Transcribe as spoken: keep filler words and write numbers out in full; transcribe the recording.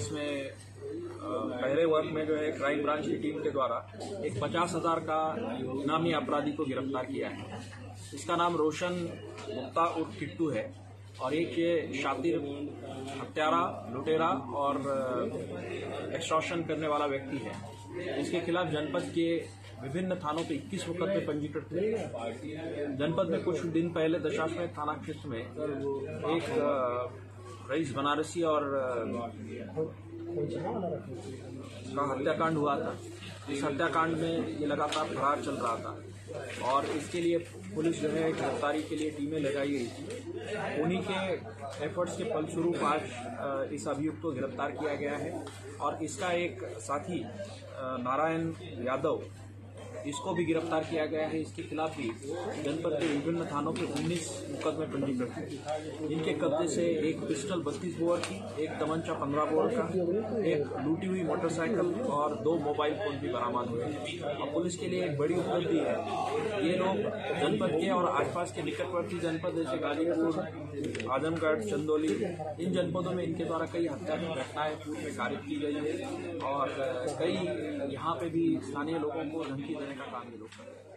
जिसमें पहले वर्ग में जो है क्राइम ब्रांच की टीम के द्वारा एक पचास हजार का इनामी अपराधी को गिरफ्तार किया है। इसका नाम रोशन गुप्ता उर्फ किट्टू है और एक ये शातिर, हत्यारा, लुटेरा और एक्सटॉर्शन करने वाला व्यक्ति है। इसके खिलाफ जनपद के विभिन्न थानों पे इक्कीस मुकदमे पंजीकृत थे। जनपद में कुछ दिन पहले दशाश्वमेध थाना क्षेत्र में एक रईस बनारसी और का हत्याकांड हुआ था। इस हत्याकांड में ये लगातार फरार चल रहा था और इसके लिए पुलिस जो है गिरफ्तारी के लिए टीमें लगाई गई थी। उन्हीं के एफर्ट्स के फलस्वरूप आज इस अभियुक्त को गिरफ्तार किया गया है और इसका एक साथी नारायण यादव, इसको भी गिरफ्तार किया गया है। इसके खिलाफ भी जनपद के विभिन्न थानों के उन्नीस मुकदमे पंजीकृत हैं। इनके कब्जे से एक पिस्टल बत्तीस बोर की, एक तमंचा पंद्रह बोर का, एक लूटी हुई मोटरसाइकिल और दो मोबाइल फोन भी बरामद हुए हैं। और पुलिस के लिए एक बड़ी उपलब्धि है। ये लोग जनपद के और आसपास के निकटवर्ती जनपद जैसे गाजीपुर, आजमगढ़, चंदौली, इन जनपदों में इनके द्वारा कई हत्या की घटनाएं पूर्व में कारित की गई है और कई यहाँ पे भी स्थानीय लोगों को धमकी देने का काम ये लोग कर रहे हैं।